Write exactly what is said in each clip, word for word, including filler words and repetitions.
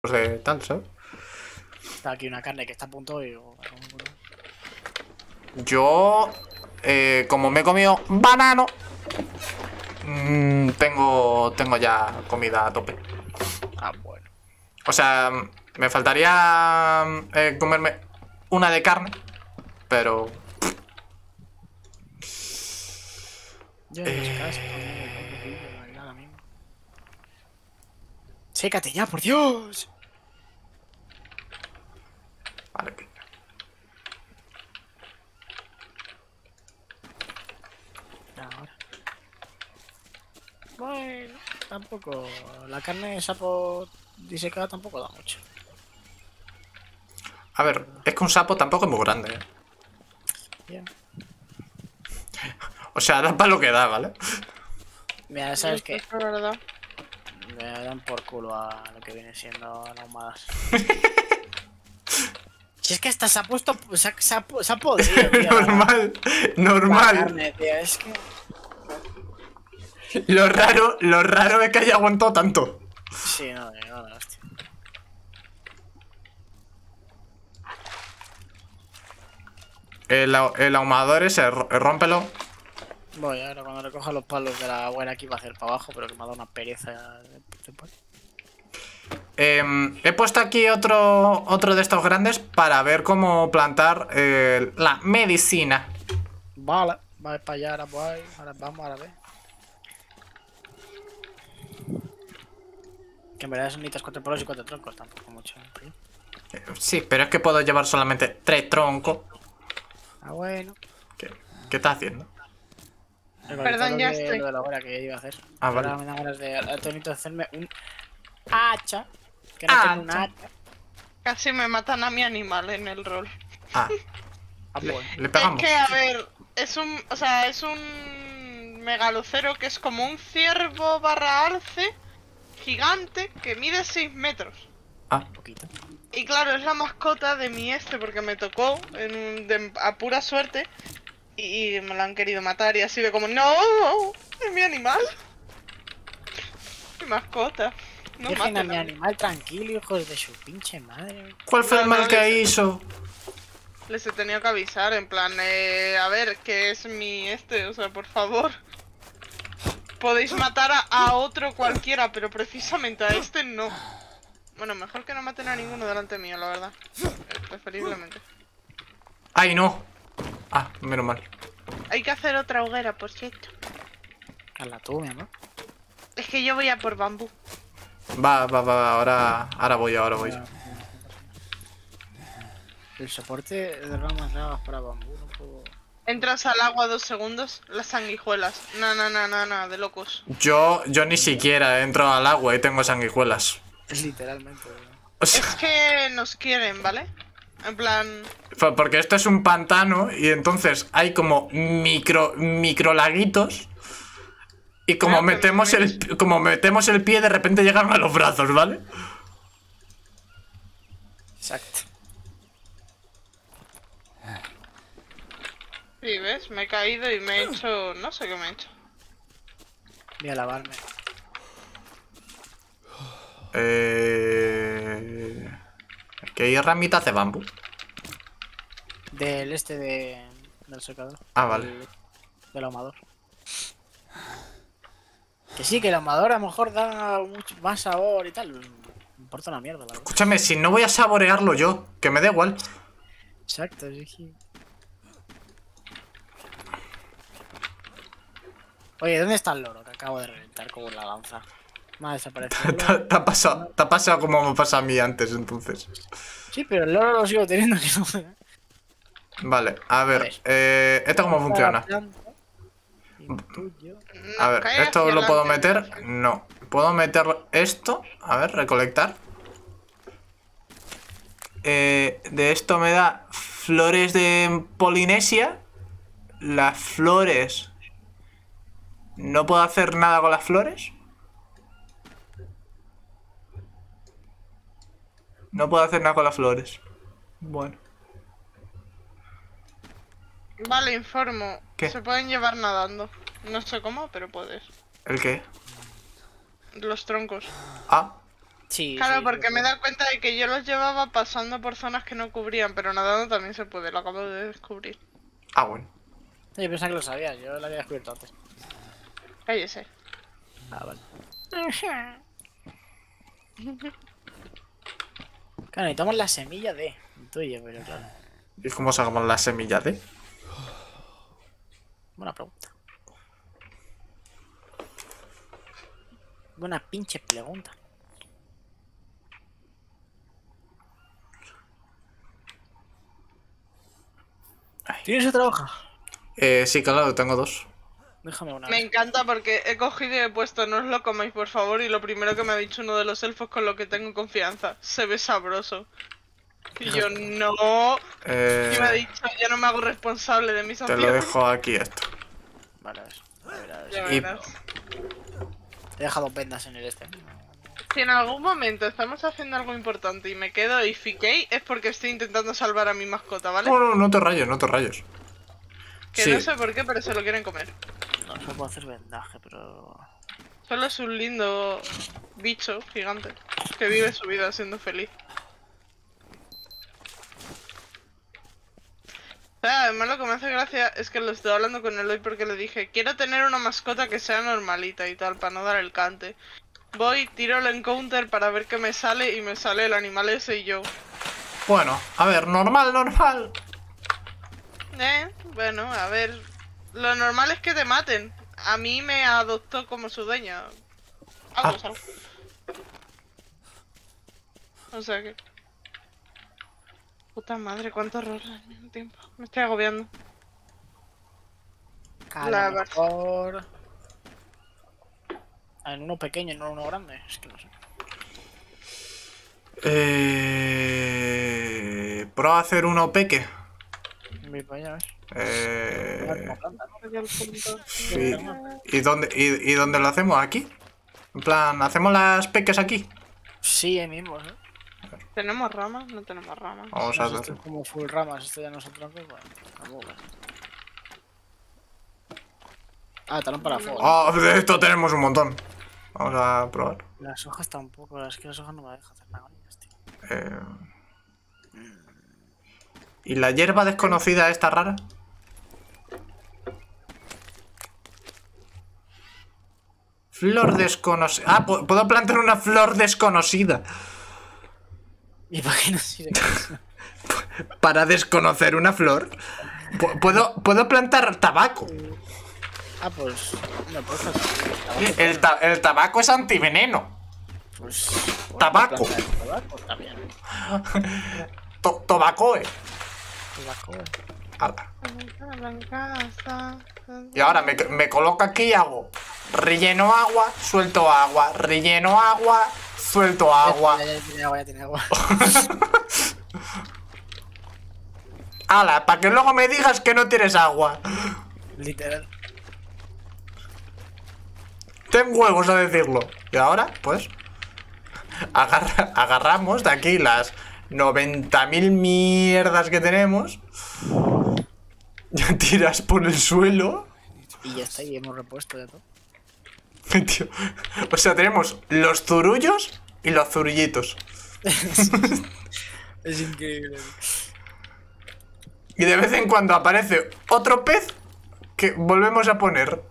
de tal, ¿sabes? Está aquí una carne que está a punto y... Yo, eh, como me he comido banano, mmm, tengo, tengo ya comida a tope. Ah, bueno. O sea, me faltaría eh, comerme una de carne, pero... Yo en Eh... casa, nada mismo. ¡Sécate ya, por Dios! Vale, que... Ahora. Bueno, tampoco... La carne de sapo disecada tampoco da mucho. A ver, es que un sapo tampoco es muy grande, ¿eh? Bien. O sea, da para lo que da, ¿vale? Mira, ¿sabes qué? Es verdad. Me dan por culo a lo que viene siendo las ahumadas. Si es que hasta se ha puesto... Se ha, se ha, se ha podrido, tío. Normal, La normal. carne, tío, es que... Lo raro, lo raro es que haya aguantado tanto. Sí, no, no, no, hostia. El, el ahumador ese, rómpelo. Voy, ahora cuando recoja los palos de la buena aquí va a hacer para abajo, pero que me ha dado una pereza de, de palo. Eh, he puesto aquí otro, otro de estos grandes para ver cómo plantar eh, la medicina. Vale, va para allá, ahora voy, ahora vamos, ahora ve. Que en verdad son necesitas cuatro palos y cuatro troncos, tampoco mucho. ¿eh? Eh, sí, pero es que puedo llevar solamente tres troncos. Ah, bueno. ¿Qué, qué estás haciendo? Perdón, ya de, estoy. Lo de la hora que iba a hacer. Ah, ahora vale. me dan ganas de... Ahora tengo que hacerme un hacha. Que no tengo un hacha. Casi me matan a mi animal en el rol. Ah, Ah, le, bueno. le pegamos. Es que, a ver, es un... O sea, es un megalucero que es como un ciervo barra alce gigante que mide seis metros. Ah, Un poquito. Y claro, es la mascota de mi este porque me tocó en un, de, a pura suerte. Y, y me lo han querido matar y así de como, ¡no! ¡Es mi animal! Mi mascota. No Dejen a maten mi a mí. animal tranquilo, hijos de su pinche madre. ¿cuál fue No, el mal no, que les- hizo? Les he tenido que avisar, en plan, eh, a ver, que es mi este, o sea, por favor. Podéis matar a, a otro cualquiera, pero precisamente a este no. Bueno, mejor que no maten a ninguno delante mío, la verdad. Eh, preferiblemente. ¡Ay, no! Ah, menos mal. Hay que hacer otra hoguera, por cierto. Hazla tú, mi amor. Es que yo voy a por bambú. Va, va, va, ahora, ahora voy, ahora voy. El soporte de ramas largas para bambú, no puedo... Entras al agua dos segundos, las sanguijuelas. No, no, no, no, no, de locos. Yo, yo ni siquiera entro al agua y tengo sanguijuelas. Es literalmente... O sea, Es que nos quieren, ¿vale? En plan... fue porque esto es un pantano y entonces hay como micro, micro laguitos. Y como Claro, metemos pero el, como metemos el pie, de repente llegan a los brazos, ¿vale? Exacto. Sí, ¿ves? Me he caído y me he hecho... No sé qué me he hecho. Voy a lavarme. Eh... Que hay ramitas de bambú. Del este de... del secador. Ah, vale. Del, del ahumador. Que sí, que el ahumador a lo mejor da mucho más sabor y tal. Me importa una mierda, la verdad. Escúchame, si no voy a saborearlo yo, que me da igual. Exacto, sí, sí. Oye, ¿dónde está el loro que acabo de reventar con la lanza? Me ha desaparecido. Te, te ha pasado, te ha pasado como me pasa a mí antes, entonces. Sí, pero el loro lo sigo teniendo. Que no... Vale, a ver, A ver. eh, ¿esto cómo funciona? A ver, cae ¿esto hacia lo puedo adelante. meter? No. ¿Puedo meter esto? A ver, recolectar. Eh, de esto me da flores de Polinesia. Las flores... ¿No puedo hacer nada con las flores? No puedo hacer nada con las flores. Bueno. Vale, informo. ¿Qué? Se pueden llevar nadando. No sé cómo, pero puedes. ¿El qué? Los troncos. Ah. Sí, Claro, sí, porque sí. me he dado cuenta de que yo los llevaba pasando por zonas que no cubrían, pero nadando también se puede, lo acabo de descubrir. Ah, bueno. Yo pensaba que lo sabías, yo lo había descubierto antes. Cállese. Ah, vale. Claro, necesitamos la semilla de tuyo, pero claro. ¿Y cómo sacamos la semilla de? Buena pregunta. Buena pinche pregunta. ¿Tienes otra hoja? Eh, sí, claro, tengo dos. Déjame una. Me encanta porque he cogido y he puesto no os lo comáis por favor y lo primero que me ha dicho uno de los elfos con lo que tengo confianza, se ve sabroso. Y yo no. Eh, Y me ha dicho, yo no me hago responsable de mis te lo acciones. dejo aquí esto. Vale, a ver. A ver, a ver. Ya Y- verás. He dejado vendas en el este. Si en algún momento estamos haciendo algo importante y me quedo I F K es porque estoy intentando salvar a mi mascota, ¿vale? No, no, no te rayes, no te rayes. Que Sí. no sé por qué, pero se lo quieren comer. No, no puedo hacer vendaje, pero. Solo es un lindo bicho gigante que vive su vida siendo feliz. O sea, además lo que me hace gracia es que lo estoy hablando con Eloy porque le dije, quiero tener una mascota que sea normalita y tal, para no dar el cante. Voy, tiro el encounter para ver qué me sale y me sale el animal ese y yo. Bueno, a ver, normal, normal. Eh, bueno, a ver. Lo normal es que te maten. A mí me adoptó como su dueña. Algo, Ah. algo. O sea que. Puta madre, cuánto horror al mismo tiempo. Me estoy agobiando. A La lo verdad. mejor. En uno pequeño, no en uno grande. Es que no sé. Eh... Prueba a hacer uno peque. Voy para allá, ¿ves? Eh... Como planta, ¿no? Sí. ¿Y dónde, y, y dónde lo hacemos? ¿Aquí? En plan, ¿hacemos las peques aquí? Sí, ahí mismo, ¿eh? ¿Tenemos ramas? No tenemos ramas. Vamos a No sé, esto hacer. es como full ramas, esto ya no son troncos, bueno, tampoco. Ah, talón para fuego. Ah, de esto tenemos un montón. Vamos a probar. Las hojas tampoco, es que las hojas no me dejan hacer nada con ellas, tío. Eh... ¿Y la hierba desconocida esta rara? Flor desconocida. Ah, pu- puedo plantar una flor desconocida. ¿Y para qué no sirve eso? Para desconocer una flor. Pu- Puedo, puedo plantar tabaco. Ah, pues. No, pues. El, ta- el tabaco es antiveneno. Pues. Tabaco. plantar el Tabaco, está bien. To- Tobacoe. Tabaco. Ala. Y ahora me, me coloco aquí y hago relleno agua, suelto agua, relleno agua, suelto agua. Ya, ya tiene agua, ya tiene agua. Ala, para que luego me digas que no tienes agua. Literal. Ten huevos a decirlo. Y ahora, pues, agarra- agarramos de aquí las noventa mil mierdas que tenemos. Ya tiras por el suelo. Y ya está, y hemos repuesto ya todo. Tío, o sea, tenemos los zurullos y los zurullitos. Es increíble. Y de vez en cuando aparece otro pez que volvemos a poner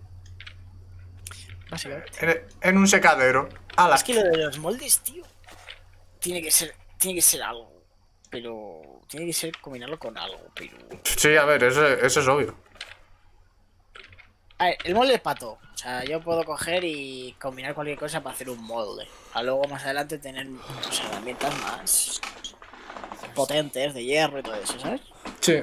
Básicamente. en, en un secadero. ¡Hala! Es que lo de los moldes, tío. Tiene que ser. Tiene que ser algo. Pero. Tiene que ser combinarlo con algo, pero. Sí, a ver, eso, eso es obvio. A ver, el molde es pato. O sea, yo puedo coger y combinar cualquier cosa para hacer un molde. A luego más adelante tener o sea, herramientas más potentes de hierro y todo eso, ¿sabes? Sí.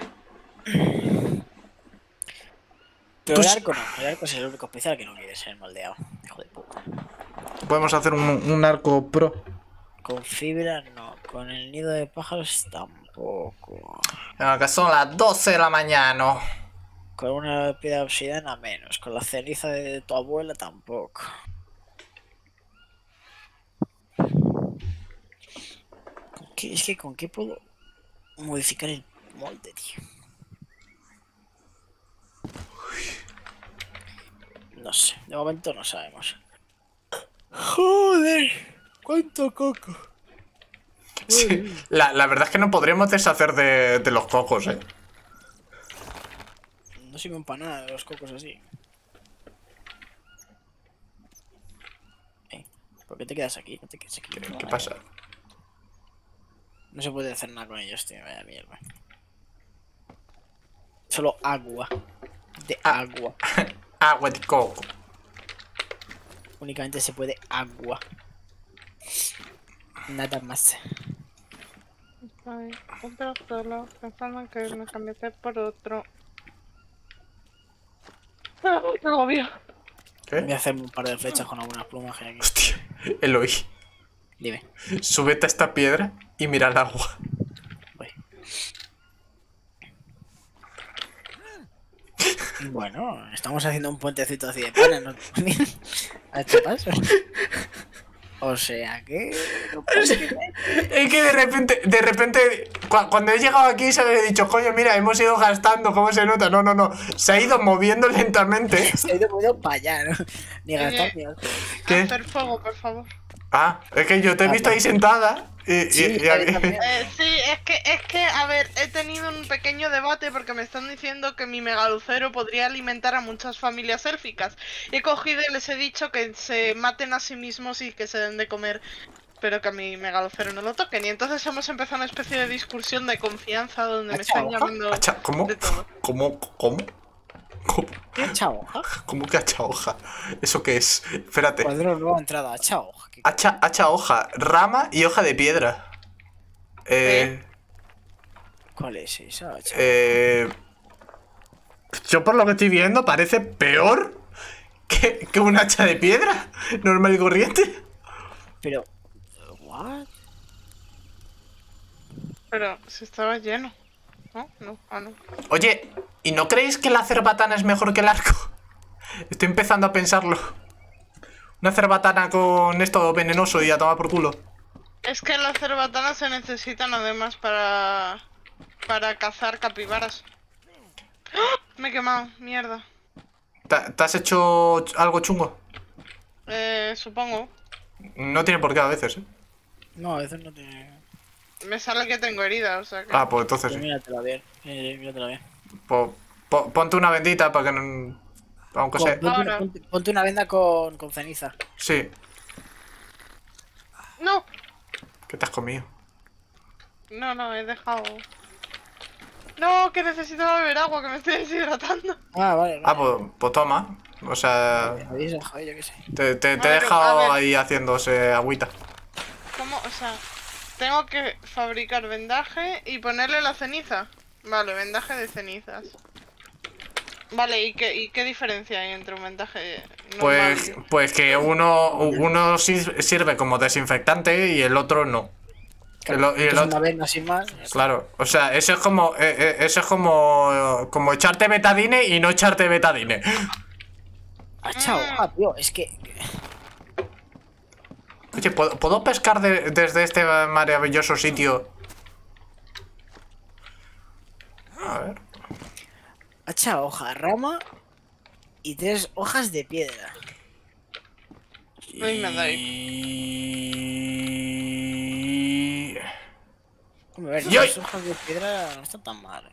Pero Pues- el arco no. El arco es el único especial que no quiere ser moldeado. Hijo de puta. Podemos hacer un, un arco pro. Con fibra no. Con el nido de pájaros tampoco. Venga, que son las doce de la mañana. Con una piedra obsidiana menos. Con la ceniza de tu abuela tampoco. ¿Con qué? Es que con qué puedo modificar el molde, tío. No sé, de momento no sabemos. Joder. ¿Cuánto coco? Sí, la, la verdad es que no podríamos deshacer de, de los cocos, ¿eh? No sirven para nada los cocos así. Eh, ¿por qué te quedas aquí? No te quedes aquí. ¿Qué, qué pasa? No se puede hacer nada con ellos, tío. Vaya mierda. Solo agua. De Ah. agua. Agua de coco. Únicamente se puede agua. Nada más. Estoy un solo pensando en que me cambiaste por otro. ¡Ah, qué agobio! Voy a ¿Qué? hacerme un par de flechas con algunas plumas que hay aquí. Hostia, Eloy, Dime. súbete a esta piedra y mira el agua. Voy. Bueno, estamos haciendo un puentecito así de pana, ¿no? ¿A este paso? O sea que... no pasa que me- Es que de repente, de repente, cu- cuando he llegado aquí se le he dicho, coño, mira, hemos ido gastando, ¿cómo se nota? No, no, no, se ha ido moviendo lentamente. Se ha ido moviendo para allá, ¿no? Ni gastar Oye. ni gastar. ¿Qué? Hacer fuego, por favor. Ah, es que yo te he visto ahí sentada y... y- Sí, y- a mí también. Eh, sí, es que, es que, a ver, he tenido un pequeño debate porque me están diciendo que mi megalucero podría alimentar a muchas familias élficas. Y he cogido y les he dicho que se maten a sí mismos y que se den de comer, pero que a mi megalucero no lo toquen. Y entonces hemos empezado una especie de discusión de confianza donde me ¿Hacha están hoja? llamando Hacha- ¿Cómo? de todo. ¿Cómo? ¿Cómo? ¿Cómo? ¿Qué hacha hoja? ¿Cómo que hacha hoja? ¿Eso qué es? Espérate. Cuadro nueva entrada, hacha hoja. ¿Qué- Hacha, hacha hoja, rama y hoja de piedra. Eh... ¿Cuál es esa hacha? Eh... Yo por lo que estoy viendo parece peor que, que un hacha de piedra normal y corriente. Pero... ¿What? Pero si estaba lleno. ¿No? No, ah, no. Oye, ¿y no creéis que la cerbatana es mejor que el arco? Estoy empezando a pensarlo. Una cerbatana con esto venenoso y a tomar por culo. Es que las cerbatanas se necesitan además para... para cazar capibaras. ¡Ah! Me he quemado, mierda. ¿Te, te has hecho algo chungo? Eh, supongo. No tiene por qué a veces, ¿eh? No, a veces no tiene... Me sale que tengo herida, o sea que... Ah, pues entonces Pero sí. míratela bien. Eh, míratela bien. Po- po- ponte una bendita para que no... Aunque Con- sea... ponte, una, Ahora. ponte- ponte una venda con, con ceniza. Sí. No, ¿Qué te has comido? no, no, he dejado... No, que necesito beber agua, que me estoy deshidratando. Ah, vale. Ah, vale. pues, pues toma. O sea... Me habéis dejado, yo qué sé. Te, te- te A he ver, dejado a ver. ahí haciéndose agüita. ¿Cómo? O sea, tengo que fabricar vendaje y ponerle la ceniza. Vale, vendaje de cenizas. Vale, ¿y qué, y qué diferencia hay entre un vendaje normal? Pues, pues que uno, uno sir- sirve como desinfectante y el otro no. El o- y el Es otro- una venda sin más. Claro, o sea, eso es como eh, eh, eso es como como echarte betadine y no echarte betadine. Hacha hoja, tío. Es que... Oye, ¿puedo, ¿puedo pescar de- desde este maravilloso sitio? A ver. Hacha hoja, rama y tres hojas de piedra. Ay, me da ahí. Y... Hombre, a ver, Yo- tres hojas de piedra no están tan mal. eh.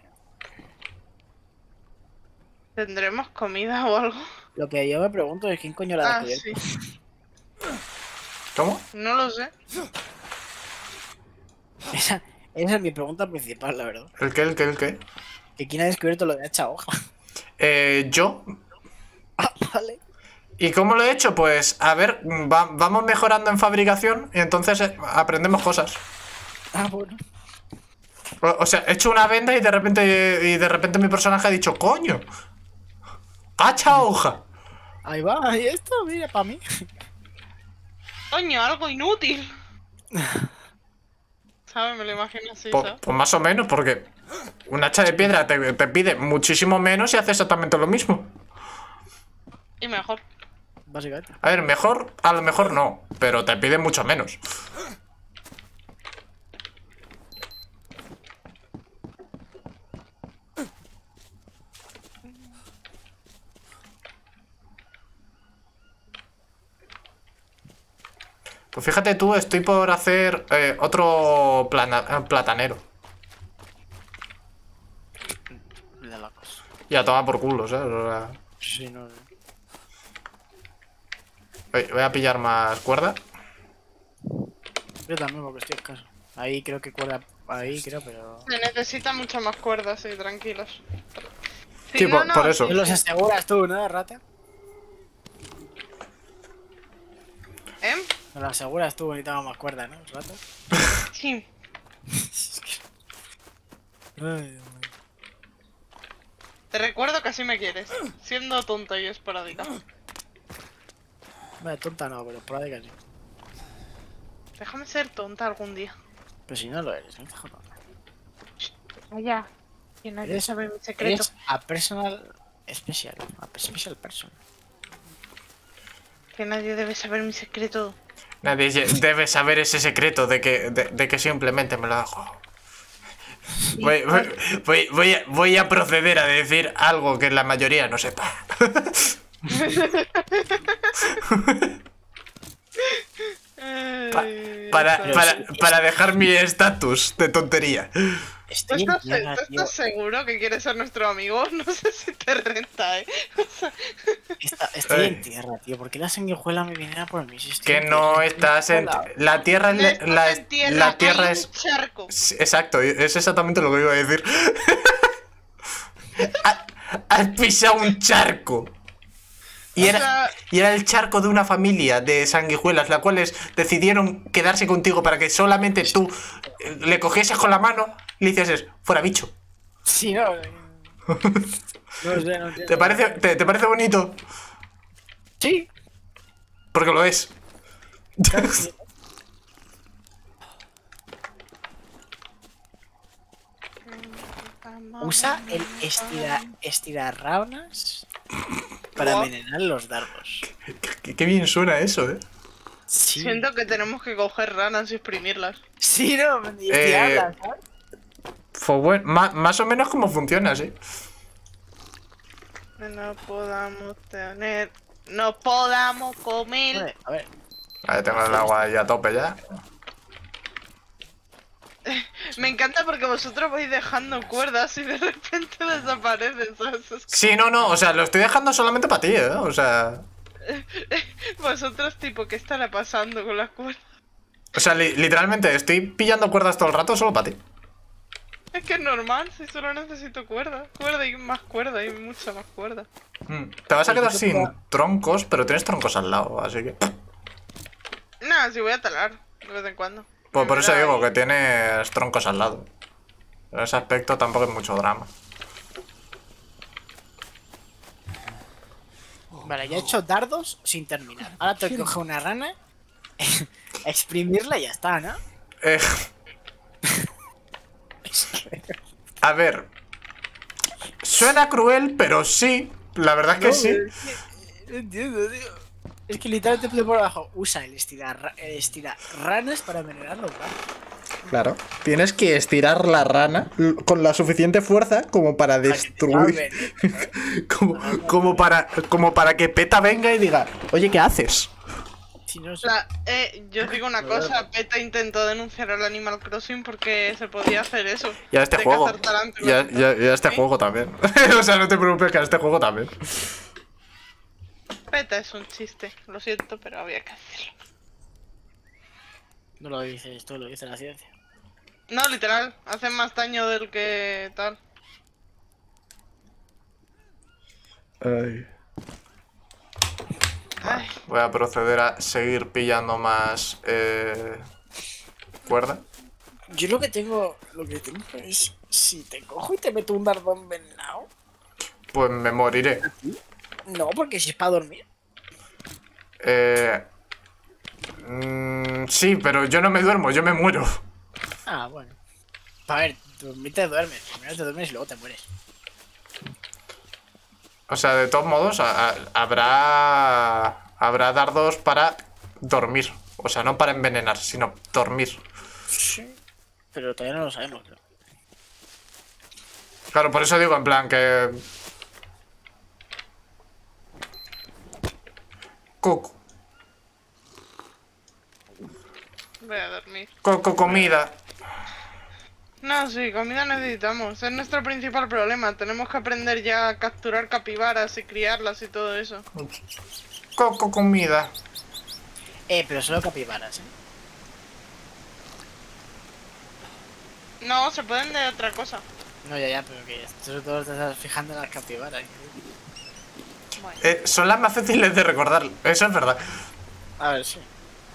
¿Tendremos comida o algo? Lo que yo me pregunto es quién coño la ha Ah, descubierto. sí. ¿Cómo? No lo sé. Esa, esa es mi pregunta principal, la verdad. ¿El qué? ¿El qué? ¿El qué? Que quién ha descubierto lo de hacha hoja. Eh, yo. Ah, vale. ¿Y cómo lo he hecho? Pues, a ver, va- vamos mejorando en fabricación y entonces eh, aprendemos cosas. Ah, bueno. O, o sea, he hecho una venda y de repente y de repente mi personaje ha dicho, coño, hacha hoja. Ahí va, ahí está, mira, para mí. Coño, algo inútil. ¿Sabes? Me lo imagino así, Pues, ¿sabes? pues más o menos, porque un hacha de piedra te, te pide muchísimo menos y hace exactamente lo mismo. Y mejor. Básicamente. A ver, mejor, a lo mejor no, pero te pide mucho menos. Pues fíjate tú, estoy por hacer eh, otro plana- eh, platanero. De locos. Y a tomar por culo, ¿sabes? O sea, Sí, no. voy, voy a pillar más cuerda. Yo también, porque estoy escaso. Ahí creo que cuerda. Ahí creo, pero. Se necesita mucha más cuerda, sí, tranquilos. Si Sí, no, por- no, por eso. Tú los aseguras tú, ¿no, rata? ¿Eh? Me lo aseguras tú, necesitamos más cuerda, ¿no, rata? Sí. Ay, Te recuerdo que así me quieres. Siendo tonta y esporádica. Vale, tonta no, pero por ahí casi. Déjame ser tonta algún día. Pero si no lo eres, no te jodas. Vaya. Que nadie Eres- sabe mi secreto. Eres a personal special. A special person. Que nadie debe saber mi secreto. Nadie lle- debe saber ese secreto de que, de, de que simplemente me lo hago. Voy, voy, voy, voy a, voy a proceder a decir algo que la mayoría no sepa. Pa- Ay, para, eso. para, para dejar mi estatus de tontería. ¿Tú Estoy en estás, tierra, tú tío. estás seguro que quieres ser nuestro amigo? No sé si te renta, eh. O sea, Esta- estoy Ay. en tierra, tío. ¿Por qué la sanguijuela me viene a por mí? Si estoy Que en no tierra, estás en... Hola. La tierra es... no la- estás La, en tierra, la tierra hay es... un charco. Sí, exacto, es exactamente lo que iba a decir. Ha- Has pisado un charco. Y O era, sea- y era el charco de una familia de sanguijuelas, las cuales decidieron quedarse contigo para que solamente tú eh, le cogieses con la mano y le hicieses, fuera bicho. Sí, no. eh, No sé, no entiendo. ¿Te parece, te, te parece bonito? Sí. Porque lo es. Usa el estira, estirarraunas para Guau. envenenar los dardos. Qué, qué bien suena eso, eh. Sí. Siento que tenemos que coger ranas y exprimirlas. Sí, no, y Eh, estirarlas, ¿sabes? Pues bueno, ma- más o menos como funciona, sí. No podamos tener. No podamos comer. Vale, a ver. Ahí tengo el agua ahí a tope ya. Me encanta porque vosotros vais dejando cuerdas y de repente desaparecen, ¿sabes? Es que Sí, no, no, o sea, lo estoy dejando solamente para ti, eh. O sea... vosotros, tipo, ¿qué estará pasando con las cuerdas? O sea, li- literalmente estoy pillando cuerdas todo el rato solo para ti. Es que es normal, si solo necesito cuerda. Cuerda y más cuerda y mucha más cuerda. Mm, Te vas a quedar sin troncos, pero tienes troncos al lado, así que... Nada, si voy a talar de vez en cuando. Pues por eso Mira, digo y- que tienes troncos al lado. En ese aspecto tampoco es mucho drama. Vale, ya he hecho dardos sin terminar. Ahora tengo que coger una rana, exprimirla y ya está, ¿no? Eh, a ver... Suena cruel, pero sí. La verdad es que sí. No entiendo, tío. Es que literalmente pide por abajo. Usa el estirar, el estirar ranas para envenenar los dardos. Claro. Tienes que estirar la rana l- con la suficiente fuerza como para Para que te salven, ¿eh? como, como para como para que Peta venga y diga, oye, ¿qué haces? Si no, sé. La- eh, yo os digo una cosa, PETA intentó denunciar al Animal Crossing porque se podía hacer eso. Y a este de juego. cazar tarántulas. Y a, y a- y a este ¿Sí? juego también. O sea, no te preocupes que a este juego también. PETA es un chiste, lo siento, pero había que hacerlo. no lo dices tú, lo dice la ciencia. No, literal, hacen más daño del que tal. Ay. Ay, Voy a proceder a seguir pillando más eh, cuerda. Yo lo que tengo, lo que tengo es, si te cojo y te meto un dardo envenenado, Pues me moriré. no, porque si es para dormir. Eh, mm, sí, pero yo no me duermo, yo me muero. Ah, bueno. A ver, dormir te duermes, primero te duermes y luego te mueres. O sea, de todos modos, a- a- habrá habrá dardos para dormir. O sea, no para envenenar, sino dormir. Sí. Pero todavía no lo sabemos, creo. Claro, por eso digo, en plan que... Coco. Voy a dormir. Coco, comida. No, sí, comida necesitamos. Es nuestro principal problema. Tenemos que aprender ya a capturar capibaras y criarlas y todo eso. Coco, comida. Eh, pero solo capibaras, ¿eh? No, se pueden de otra cosa. No, ya, ya, pero que sobre todo te estás fijando en las capibaras. Bueno. Eh, son las más fáciles de recordar. Eso es verdad. A ver, sí.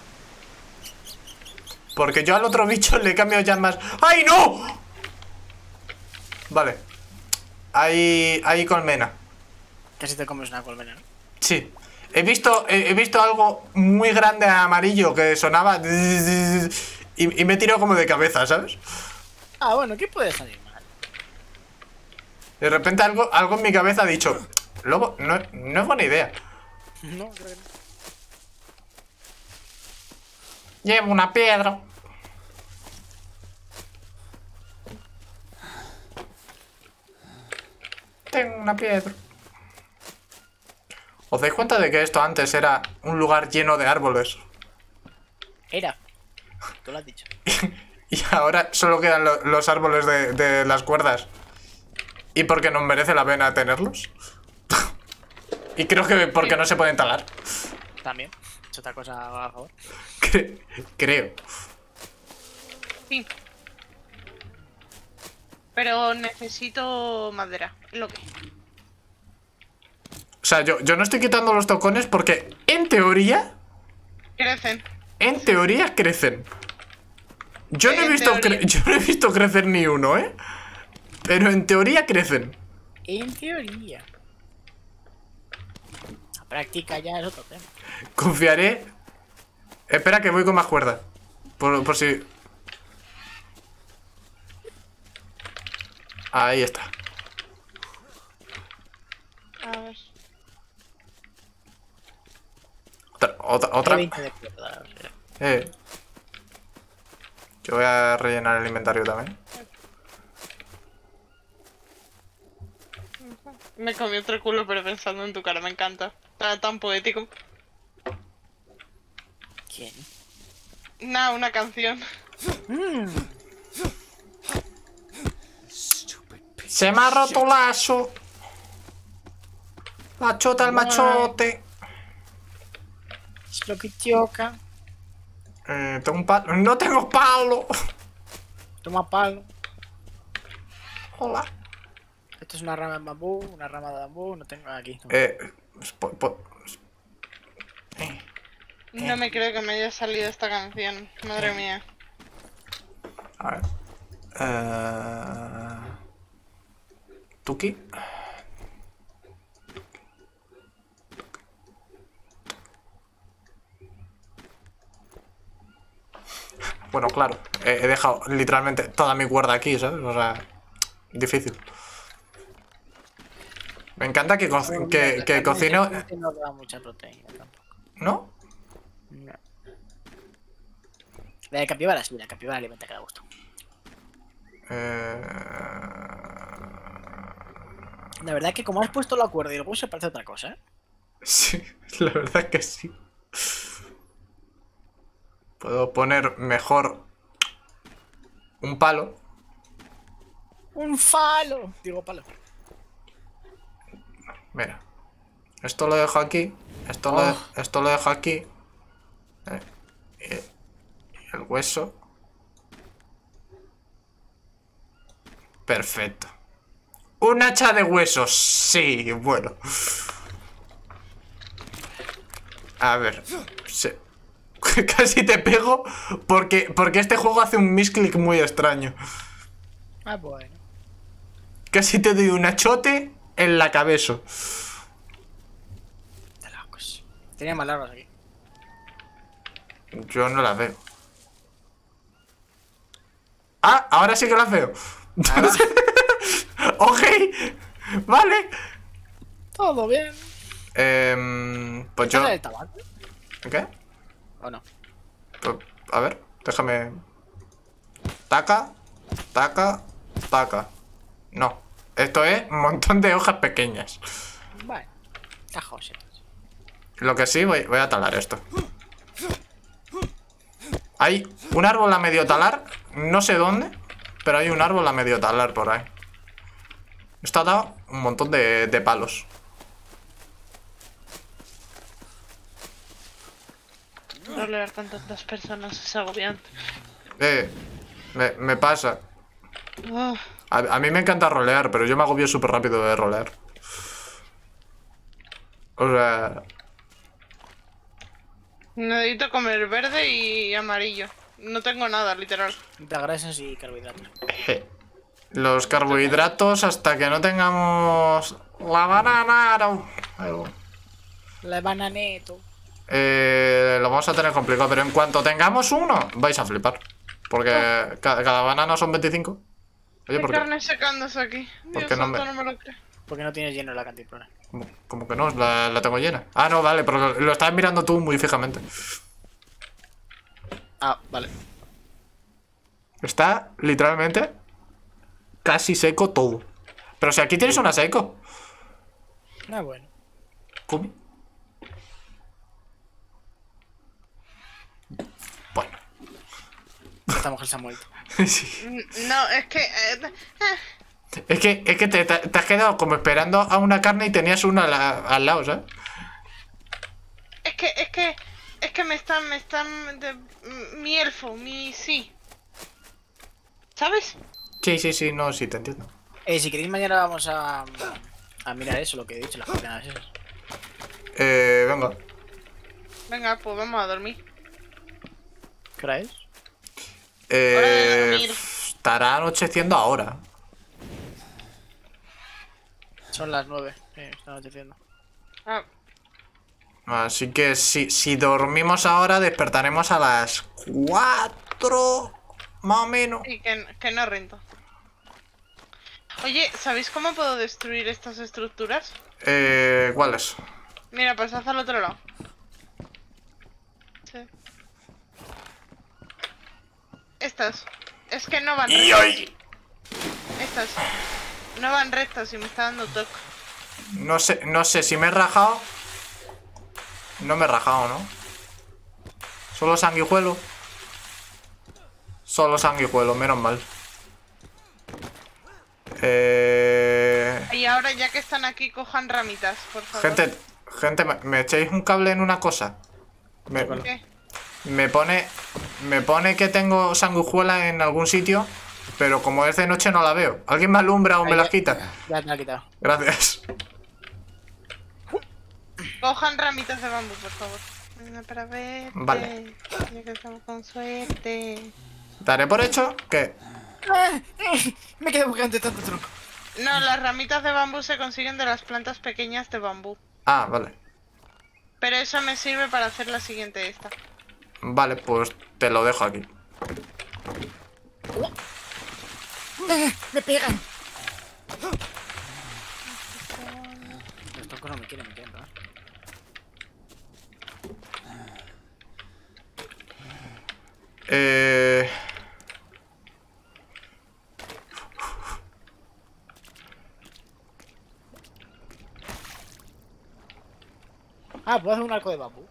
Porque yo al otro bicho le he cambiado ya más. ¡Ay, no! Vale. Hay, hay colmena. Casi te comes una colmena, ¿no? Sí. He visto, he, he visto algo muy grande amarillo que sonaba. Y, y me he tirado como de cabeza, ¿sabes? Ah, bueno, ¿qué puede salir mal? De repente algo, algo en mi cabeza ha dicho: Lobo, no, no es buena idea. No, creo que no. Llevo una piedra. Tengo una piedra. ¿Os dais cuenta de que esto antes era un lugar lleno de árboles? Era. Tú lo has dicho. Y ahora solo quedan lo- los árboles de, de las cuerdas. ¿Y por qué nos merece la pena tenerlos? Y creo que porque no se pueden talar. También. Es otra cosa a favor. Cre- creo. Sí. Pero necesito madera. Es lo que. O sea, yo, yo no estoy quitando los tocones porque en teoría, Crecen. en teoría crecen. Yo no he En visto, teoría. cre- yo no he visto crecer ni uno, ¿eh? Pero en teoría crecen. En teoría. La práctica ya es otro tema. Confiaré. Espera que voy con más cuerda. Por, por si... Ahí está. A ver. Otra, otra, otra. veinte de cuerda, o sea. Eh. Yo voy a rellenar el inventario también. Me comí otro culo, pero pensando en tu cara, me encanta. Está tan poético. ¿Quién? Nada, una canción. Se me ha roto el lazo. La chota al machote. Es lo que toca. Eh, tengo un palo. No tengo palo. Toma palo. Hola. Esto es una rama de bambú, una rama de bambú, no tengo aquí. No. Eh, po- po- eh, No me creo que me haya salido esta canción. Madre mía. A ver. Eh, Tuki. Bueno, claro. He, he dejado literalmente toda mi cuerda aquí, ¿sabes? O sea, difícil. Me encanta que, co que, que cocino... No da mucha proteína tampoco. ¿No? No. La de capibara sí, la capibara alimenta que da gusto. Eh... La verdad que como has puesto la cuerda y el hueso parece otra cosa, ¿eh? Sí, la verdad que sí. Puedo poner mejor un palo. ¡Un falo! Digo palo. Mira. Esto lo dejo aquí. Esto, lo, de- Oh. esto lo dejo aquí. Eh, y, y el hueso. Perfecto. Un hacha de huesos. Sí, bueno. A ver. Se- Casi te pego porque, porque este juego hace un misclick muy extraño. Ah, bueno. Casi te doy un achote en la cabeza. De locos. Tenía más largos aquí. Yo no las veo. Ah, ahora sí que las veo. Ok, vale. Todo bien. Em, pues yo... ¿Estás en el tabaco? ¿Qué? ¿O no? Pues, a ver, déjame... Taca, taca, taca. No, esto es un montón de hojas pequeñas. Bueno. Cajos, entonces. Lo que sí, voy, voy a talar esto. Hay un árbol a medio talar. No sé dónde, pero hay un árbol a medio talar por ahí. Está dado un montón de, de palos. Rolear con tantas personas es agobiante. Eh, me, me pasa. Oh, A, a mí me encanta rolear, pero yo me agobio súper rápido de rolear. O sea... necesito comer verde y amarillo. No tengo nada, literal. De grasas y carbohidratos. je. Los carbohidratos hasta que no tengamos... La banana... no. Algo. La bananeto. Eh, lo vamos a tener complicado, pero en cuanto tengamos uno, vais a flipar. Porque ca- cada banana son veinticinco. Oye, Hay ¿por qué? carne secándose aquí. ¿Por Dios qué no santo, me- no me lo creo. Porque no tienes lleno la cantimplora. ¿Cómo, cómo que no? La, la tengo llena. Ah, no, vale, pero lo, lo estás mirando tú muy fijamente. Ah, vale. Está literalmente casi seco todo. Pero si aquí tienes una seco. Ah, bueno. Kumi. Bueno. Esta mujer se ha muerto. Sí. Mm, No, es que... eh, eh, Es que, es que te, te- te has quedado como esperando a una carne y tenías una al, la- al lado, ¿sabes? es que, es que... Es que me están... Me están... de- mi elfo, mi... sí. ¿Sabes? Sí, sí, sí, no, sí, te entiendo. Eh, si queréis mañana vamos a... A mirar eso, lo que he dicho, las coordenadas esas. Eh, venga. Venga, pues vamos a dormir. ¿Qué hora es? Eh, Hora de dormir. estará anocheciendo ahora. Son las nueve. Eh, está anocheciendo. Ah, Así que si, si dormimos ahora, despertaremos a las cuatro, más o menos. y que, que no rento. Oye, ¿sabéis cómo puedo destruir estas estructuras? Eh, ¿cuáles? Mira, pasad al otro lado. Sí. Estas. Es que no van rectas. Estas. No van rectas y me está dando toque. No sé, no sé si me he rajado. No me he rajado, ¿no? Solo sanguijuelo. Solo sanguijuelo, menos mal. Eh... Y ahora ya que están aquí, cojan ramitas, por favor. Gente, gente, ¿me, me echáis un cable en una cosa? Me, ¿Qué? me pone... Me pone que tengo sanguijuela en algún sitio, pero como es de noche no la veo. ¿Alguien me alumbra o me Ahí las ya- quita? Ya te la he quitado. Gracias. Cojan ramitas de bambú, por favor. Venga, para ver. Vale. Ya que estamos con suerte. Daré por hecho que... Me quedo buscando tanto tronco. No, las ramitas de bambú se consiguen de las plantas pequeñas de bambú. Ah, vale. Pero eso me sirve para hacer la siguiente esta. Vale, pues te lo dejo aquí. ¡Me pegan! Los troncos no me quieren, me quieren, ¿no? Eh... Ah, puedo hacer un arco de bambú.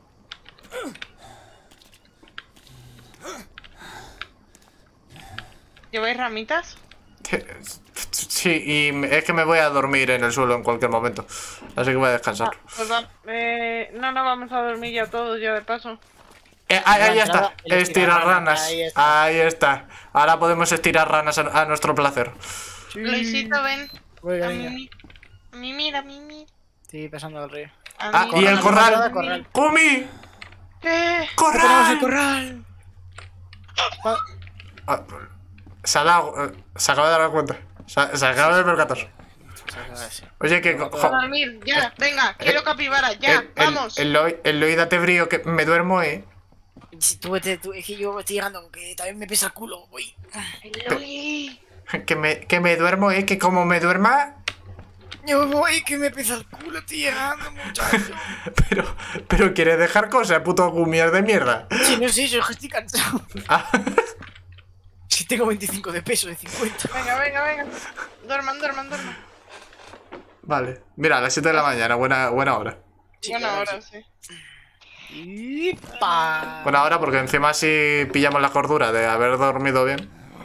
¿Lleváis ramitas? Sí, y es que me voy a dormir en el suelo en cualquier momento. Así que voy a descansar. Pues va. Eh, no, no, vamos a dormir ya todos, ya de paso. Eh, ahí, ahí está. El Estirar estirarranas, ranas. ahí está. Ahí está. Ahora podemos estirar ranas a, a nuestro placer. Luisito, ven. Voy, A cariño. mí, a mí, mira, a mí, mira. Estoy pasando al río. A Ah, mí, y el a mí, corral. a mí. Corral. ¡Kumi! ¿Qué? ¡Tenemos el ¡Corral! corral! Pa- Ah, se ha dado. eh, Se acaba de dar cuenta. Se, se acaba de percatar. Oye, que. A jo- dormir, ya, venga, quiero capibara, ya, el, el, vamos. el, Eloy- Eloy, date frío, que me duermo, eh. Si tú vete, tú, es que yo estoy llegando, que también me pesa el culo, uy. Eloy. Que me, que me duermo, eh. Que como me duerma. Yo voy, que me pesa el culo, estoy llegando, muchacho. Pero, pero quieres dejar cosas, puto gumier de mierda. Si no sé, yo estoy cansado. Ah, Si tengo veinticinco de peso, de cincuenta. Venga, venga, venga. Duerman, duerman, duerman. vale. Mira, a las siete de la mañana, buena, buena hora. Sí, Buena claro, hora, sí. sí. ¡Ipa! Bueno, ahora porque encima si pillamos la cordura de haber dormido bien.